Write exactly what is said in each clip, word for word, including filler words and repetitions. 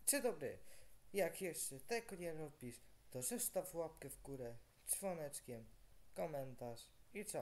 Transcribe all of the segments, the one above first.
Dzień dobry. Jak jeszcze tego nie robisz, to zostaw łapkę w górę, dzwoneczkiem, komentarz i co?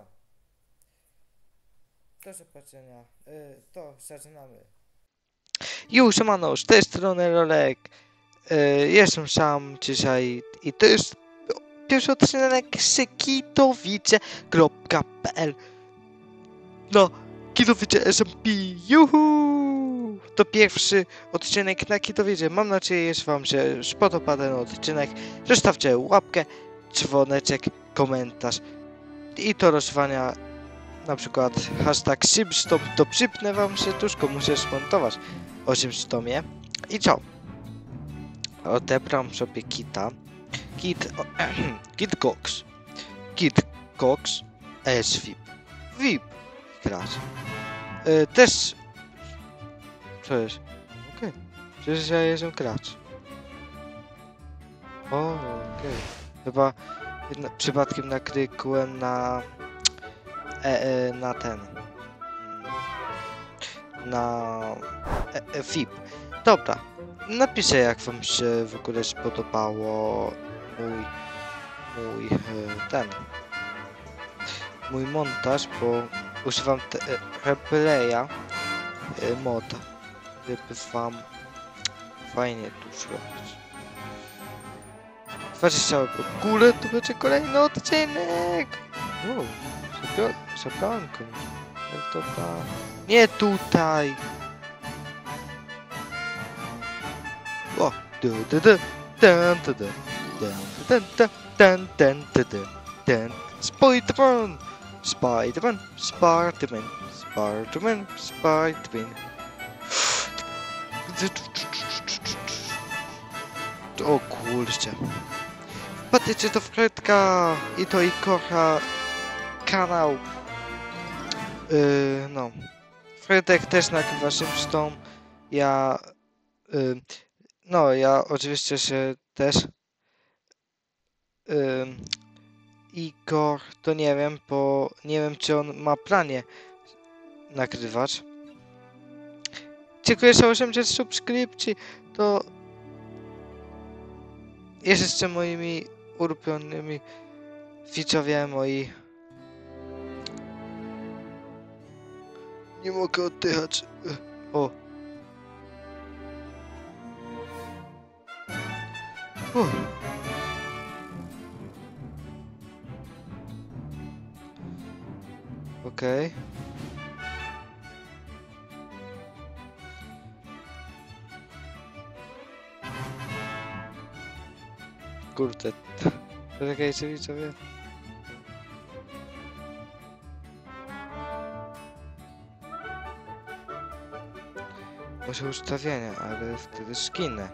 Do zobaczenia. Yy, to zaczynamy. Już, siemano, z tej strony Rolek. Yy, jestem sam dzisiaj i to jest pierwszy odcinek z kitowice kropka p l. No, Kitowice S M P, juhu! To pierwszy odcinek na Kitowice. Mam nadzieję, że wam się spodoba ten odcinek. Zostawcie łapkę, dzwoneczek, komentarz i to rozwania. Na przykład hashtag Simstom, to przypnę wam serduszko, muszę smontować o Simstomie. I co? Odebrałem sobie kita. Kit... O, Kit Cox. Kit Cox S V I P. V I P. Gracz. Yy, też... Co jest? Okej. Okay. Przecież ja jestem gracz. O, okej. Okay. Chyba jedna, przypadkiem naklikłem na... E, e, na ten... Na... E, e, V I P. Dobra. Napiszę, jak wam się w ogóle spodobało mój... Mój... E, ten... Mój montaż, bo używam te, e, replaya e, moda, żeby wam fajnie tu zrobić. dwadzieścia łapek w górę, to będzie kolejny odcinek! Wow, zabrałem komuś. Dobra. Nie tutaj! O! Du, du, du, dun, du, du, dun, dun, dun, dun, dun, dun, dun, dun. Spider-Man! Spider-Man! Spider-Man! Spider-Man! Spider-Man! O kurczę. Wpadajcie do Fredka i to i kocha kanał. Yy, no. Fredek też nagrywa Simstom. Ja... Yy, no, ja oczywiście się też... Yy, Igor, to nie wiem, bo nie wiem, czy on ma planie nagrywać. Dziękuję za osiemdziesiąt subskrypcji. To jest jeszcze moimi ulubionymi widzowie moi. Nie mogę oddychać. O. Uff. Okej. Okay. Kurde. Poczekajcie, widzowie. Może ustawienia, ale wtedy skinę.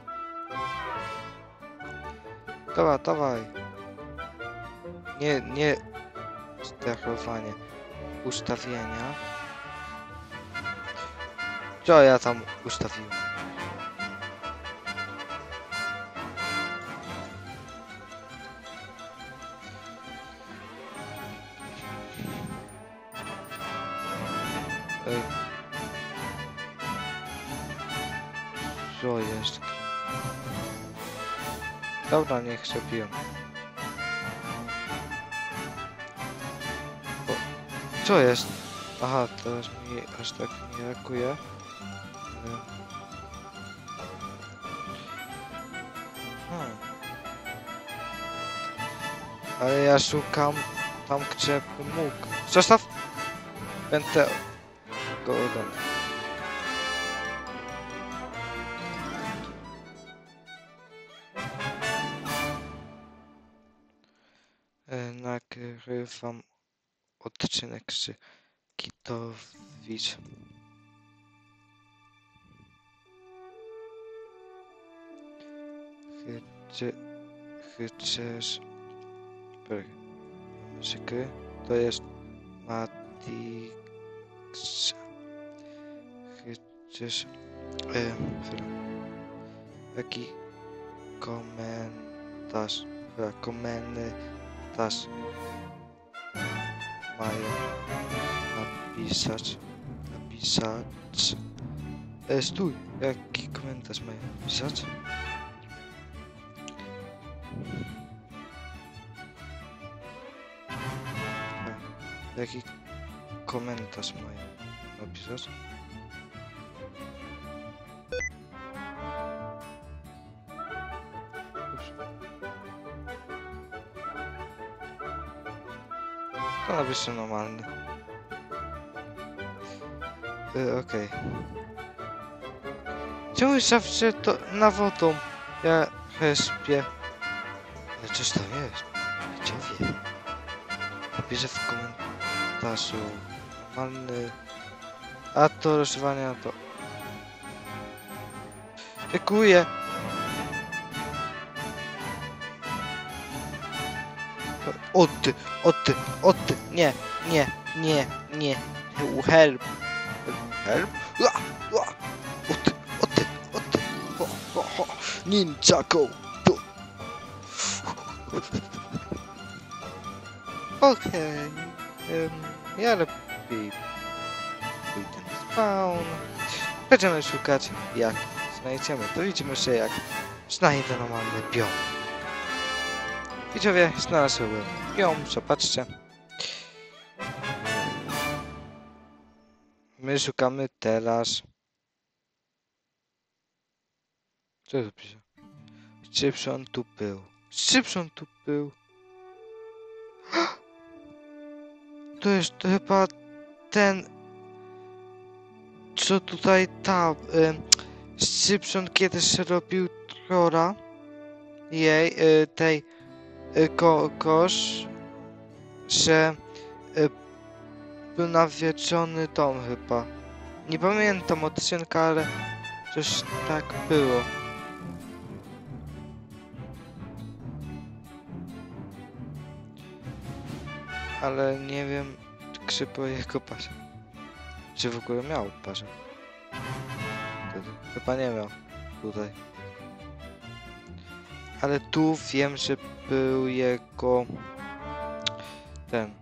Dobra, dawaj. Nie, nie... Sterowanie. Ustawienia. Co ja tam ustawiłem? Ej. Co jest? Dobra, niech sobie. Co jest? Aha, teraz mi aż tak nie reaguje. Hmm. Ale ja szukam tam, gdzie mógł. Zostaw! Będę go oddam. Nagrywam odcinek z Kitowic. Chycie... Chyciesz... Muzykę. To jest Matix. Chyciesz... E, Jaki komentarz... Komentarz... Mają napisać, napisać, e, stój, Jaki komentarz mają pisać? A, jaki komentarz mają napisać? To napiszę normalny. Yy, okej. Okay. Czemu zawsze to na wodą? Ja śpię. Ale coś tam jest. Widzowie. Napiszę w komentarzu. Normalny. A to rozwiązania to. Dziękuję. O ty, o ty, o ty, nie, nie, nie, nie, help, help, ua, ua, o ty, o ty, o ty, o, o, o, ninja go, tu. Okej, okay. Ja lepiej pójdę na spawn, będziemy szukać, jak znajdziemy, to widzimy się, jak znajdę normalny biom. Widzowie, znalazłem ją, zobaczcie. My szukamy teraz. Co to pisze? Szybszy tu był. Szybszy tu był. To jest to chyba ten, co tutaj ta. Y, Szybszy kiedyś robił Trora. Jej, y, tej. Ko kosz, że y, był nawiedzony dom chyba. Nie pamiętam odcinka, ale coś tak było. Ale nie wiem, czy było jego parze. Czy w ogóle miał parze. Chyba nie miał tutaj. Ale tu wiem, że był jego ten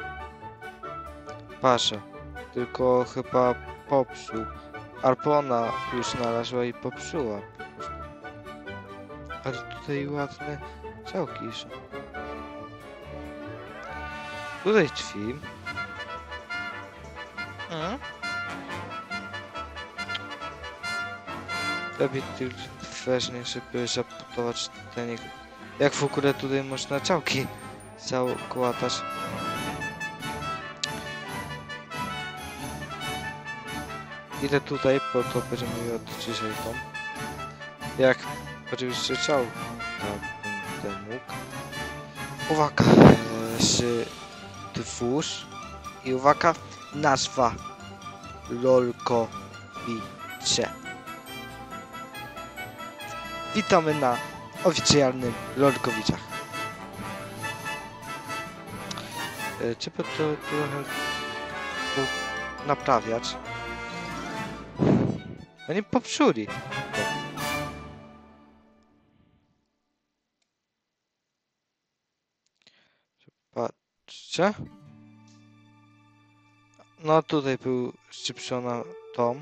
pasza, tylko chyba popsuł, albo ona już znalazła i popsuła. Ale tutaj ładne działki są. Tutaj drzwi. Mhm. Lepiej tylko ważne, żeby zabudować ten. Jak w ogóle tutaj można działki zakładać. Idę tutaj, bo to będziemy mieli od dzisiaj dom. Jak oczywiście ciał będę mógł. Uwaga, z dwóch i uwaga, nazwa Lolkowice. Witamy na oficjalnym Lolkowicach. E, trzeba to trochę naprawiać. Oni popsuli. Patrzcie. No tutaj był szczypczona dom.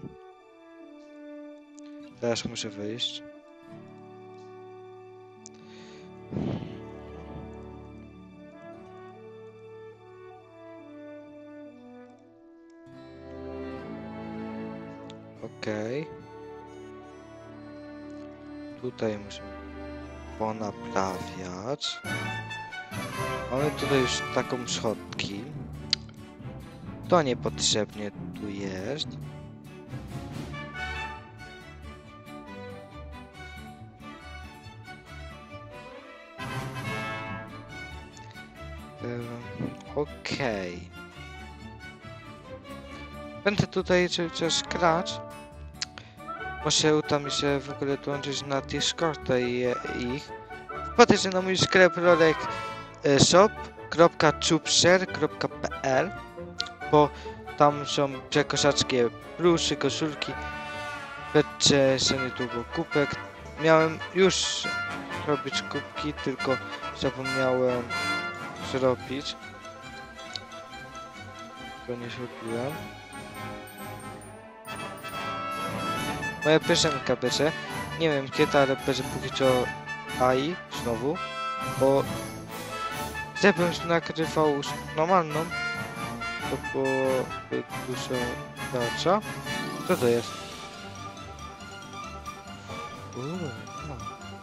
Teraz muszę wyjść. Okej. Okay. Tutaj musimy ponaprawiać. Mamy tutaj już taką schodki. To niepotrzebnie tu jest. Um, Okej. Okay. Będę tutaj cały czas grać. Może uda mi się w ogóle dołączyć na Discorda i ich. Wpadajcie na mój sklep rolek shop kropka czubser kropka p l, bo tam są przekoszackie plusy, koszulki. Będzie za niedługo kubek. Miałem już robić kubki, tylko zapomniałem zrobić. To nie zrobiłem. Moja piosenka będzie. Nie wiem kiedy, ale będzie póki co A I znowu. Bo gdybym nagrywał normalną, to byłoby dużo lepsza. Co to jest? Uuu, no.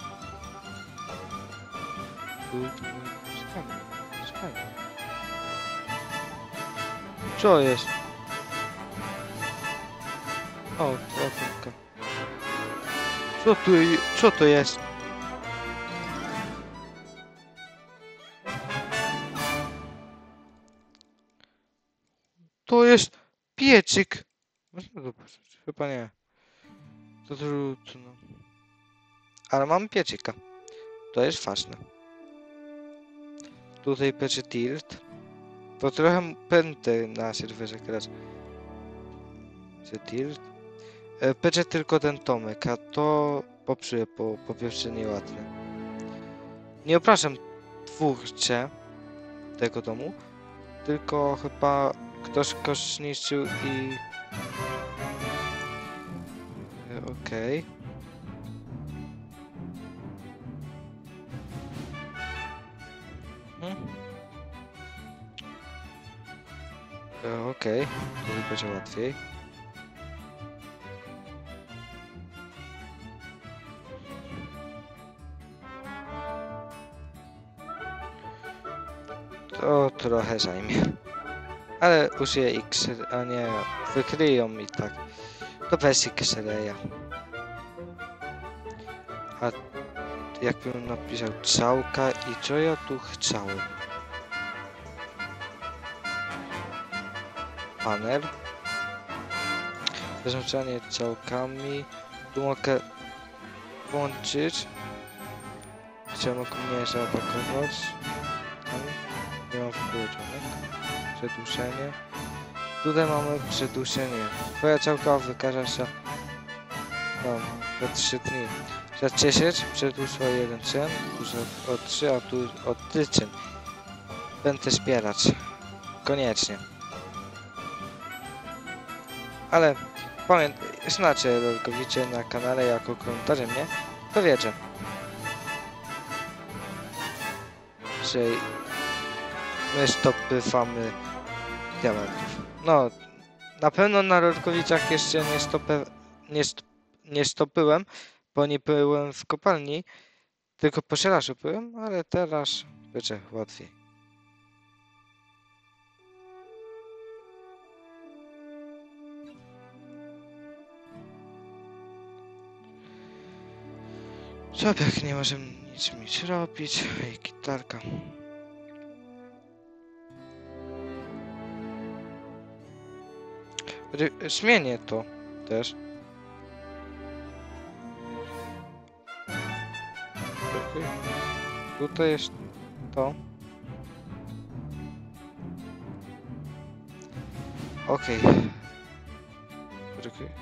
Co jest? O, telefonka. Co tu, co to jest? To jest piecyk. Można go pożyczyć? Chyba nie. To trudno. Ale mam piecyka. To jest ważne. Tutaj będzie tilt. To trochę pędzę na serwerze grać. Będzie tilt. E, Będzie tylko ten Tomek, a to popsuję po, po pierwsze nieładnie. Nie opraszam twórcę tego domu, tylko chyba ktoś go zniszczył i... E, Okej. Okay. Hmm? E, Okej, okay. Tutaj będzie łatwiej. To trochę zajmie. Ale użyję X, a nie wykryją mi tak. To weź X-raya. A jakbym napisał całka i co ja tu chciałem? Panel. Zarządzanie całkami. Tu mogę włączyć. Gdzie mogę mnie zaatakować. Tam nie mam wykluczonek. Przedłużenie. Tutaj mamy przedłużenie. Twoja całka wykaże się no, za trzy dni. Za dziesięć przedłuż o jeden cen, tu o trzy, a tu o tydzień. Będę zbierać. Koniecznie. Ale pamiętaj, znacie Lolkowicie na kanale jako komentarze mnie, to wiecie, że my stopywamy diamentów. No, na pewno na Lolkowicach jeszcze nie, stopy, nie, st nie stopyłem, bo nie byłem w kopalni, tylko po szelasu byłem, ale teraz będzie łatwiej. Człowiek nie może nic mi robić. Ej, gitarka. Zmienię to też. Tutaj jest to. Okej. Okay.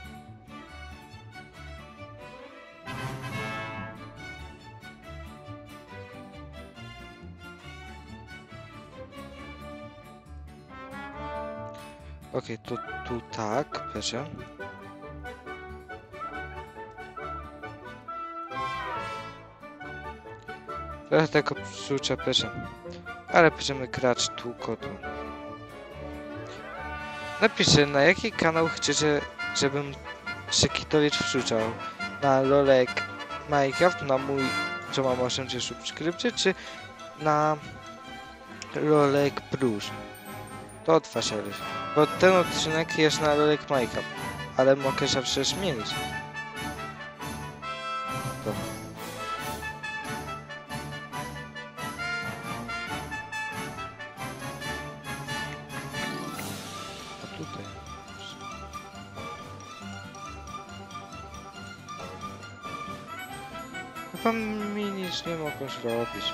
Okej, okay, to tu tak, proszę. Trochę tego psucia proszę. Ale będziemy grać tu kodu. Napiszcie, na jaki kanał chcecie, żebym Szekitowicz wrzucał. Na Lolek Minecraft, na mój, co mam osiemdziesiąt subskrypcji, czy na Lolek Plus. To od was zależy. Bo ten odcinek jest na Lolek Minecraft, ale mogę zawsze zmienić. To. A tutaj. Chyba mi nic nie mogą zrobić.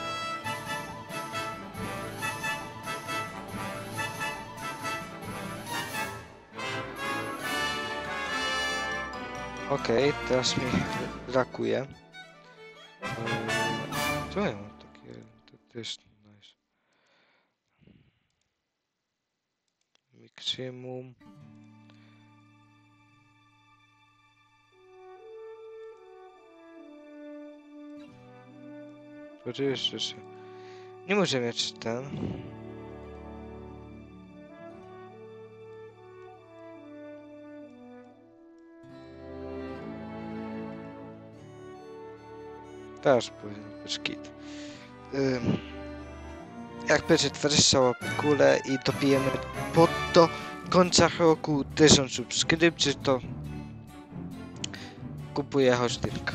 Okej, okay, teraz mi brakuje. Co ja mam takie? To też nice. Maksimum. Poczujesz, że nie może mieć ten. Też powinien być kit. Ym, jak będzie dwadzieścia łapek w górę i dobijemy pod do końca roku tysiąc subskrypcji, to kupuję hosting.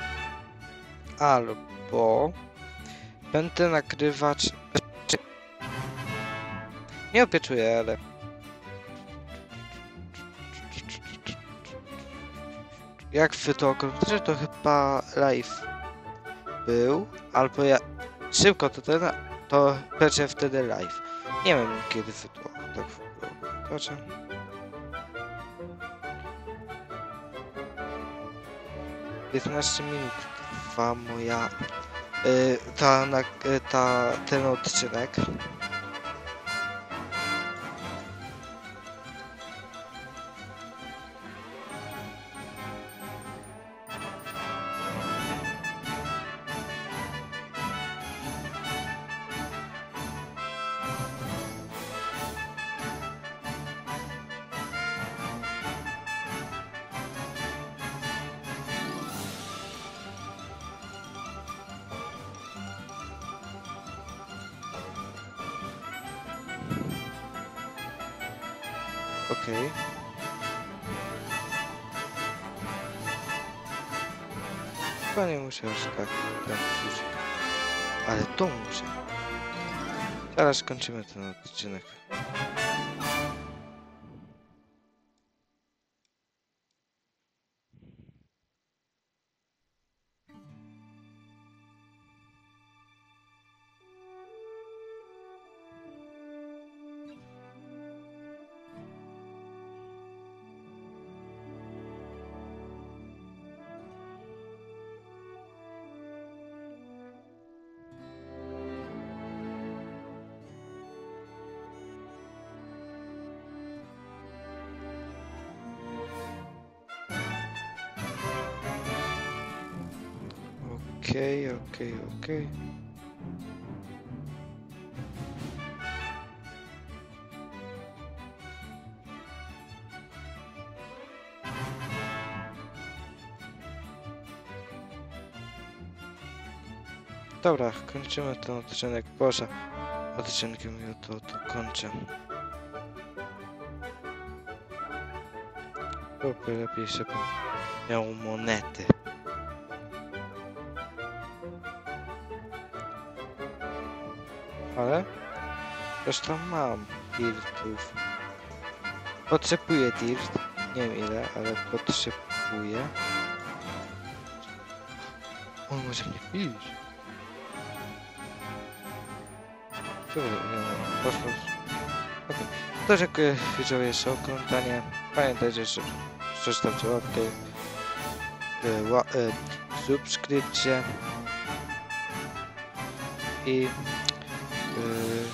Albo będę nagrywać. Nie obiecuję, ale jak wy to oglądacie, to chyba live był, albo ja szybko to ten, to będzie wtedy live. Nie wiem kiedy wy to tak oglądacie. piętnaście minut trwa moja y, ta, na, y, ta ten odcinek. Okej. Okay. Chyba nie muszę aż tak ten guzik. Ale to muszę. Zaraz kończymy ten odcinek. Okej, okay, okej, okay, okej. Okay. Dobra, kończymy ten odcinek. Boże, odcinkiem ja to, to kończę. Byłoby lepiej, żebym miał monety. Ale zresztą mam dirtów. Potrzebuję dirt. Nie wiem ile, ale potrzebuję. On może mnie bić. Dobra, nie poszło. Okay. To dziękuję widzowie za oglądanie. Pamiętajcie, że zostawcie łapkę, e, ła, e, subskrypcję i e,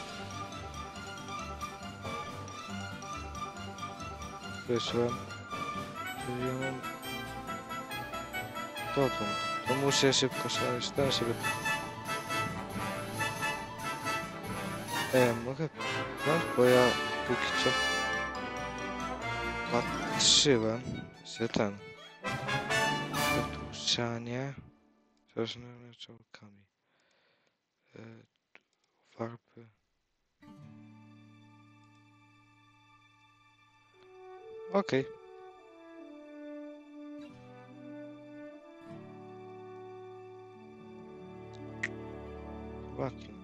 wyszłem. Ja mam dotąd. To muszę szybko szaleć, ten sobie. E, mogę wziąć, bo ja póki co patrzyłem, że ten wytłuszczanie z różnymi czołkami. E, farby. Okej. Okay. Ładnie.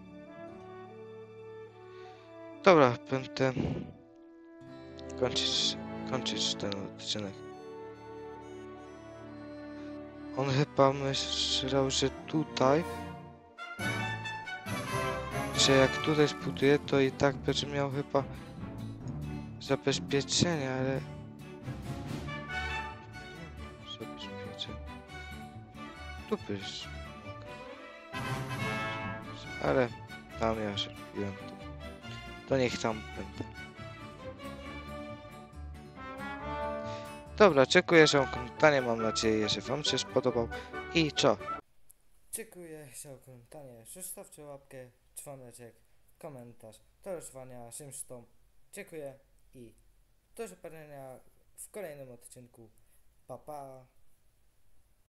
Dobra, będę kończyć, kończyć ten odcinek. On chyba myślał, że tutaj, że jak tutaj zbuduje, to i tak będzie miał chyba zabezpieczenie, ale zabezpieczenie. Tu byś ale tam ja się robiłem to. To niech tam będę. Dobra, dziękuję za oglądanie, mam nadzieję, że wam się spodobał i co? Dziękuję za oglądanie. Zostawcie łapkę, dzwoneczek, komentarz. Do rozwania Szymstom. Dziękuję i do zobaczenia w kolejnym odcinku. Pa pa.